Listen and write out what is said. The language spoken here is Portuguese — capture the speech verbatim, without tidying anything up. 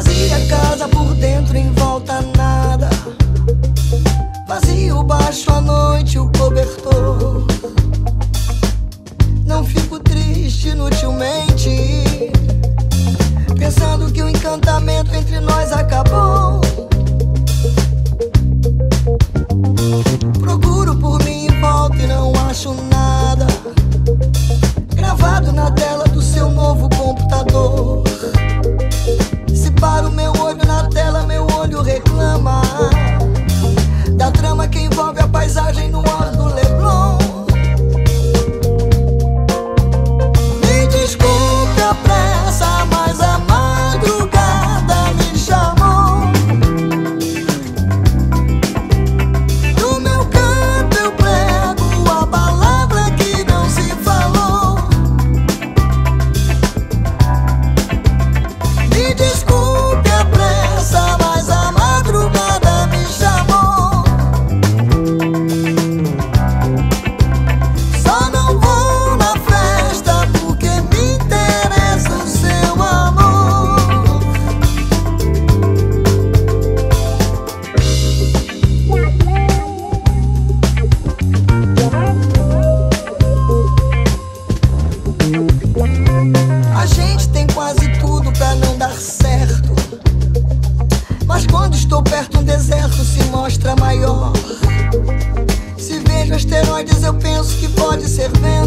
Vazia a casa por dentro, em volta nada. Vazio baixo à noite o cobertor. Não fico triste inutilmente, pensando que o encantamento entre nós acabou. Procuro por mim em volta e não acho nada gravado na tela do seu novo computador. Se para o meu olho na tela, meu olho reclama da trama que envolve a paisagem no alto do Leblon. Me desculpe a pressa, mas a madrugada me chamou. Do meu canto eu prego a palavra que não se falou. Me desculpe a pressa, mas a madrugada me chamou. Só não vou na festa porque me interessa o seu amor. A gente tem quase tudo pra não dar certo, mas quando estou perto um deserto se mostra maior. Se vejo asteroides eu penso que pode ser vento.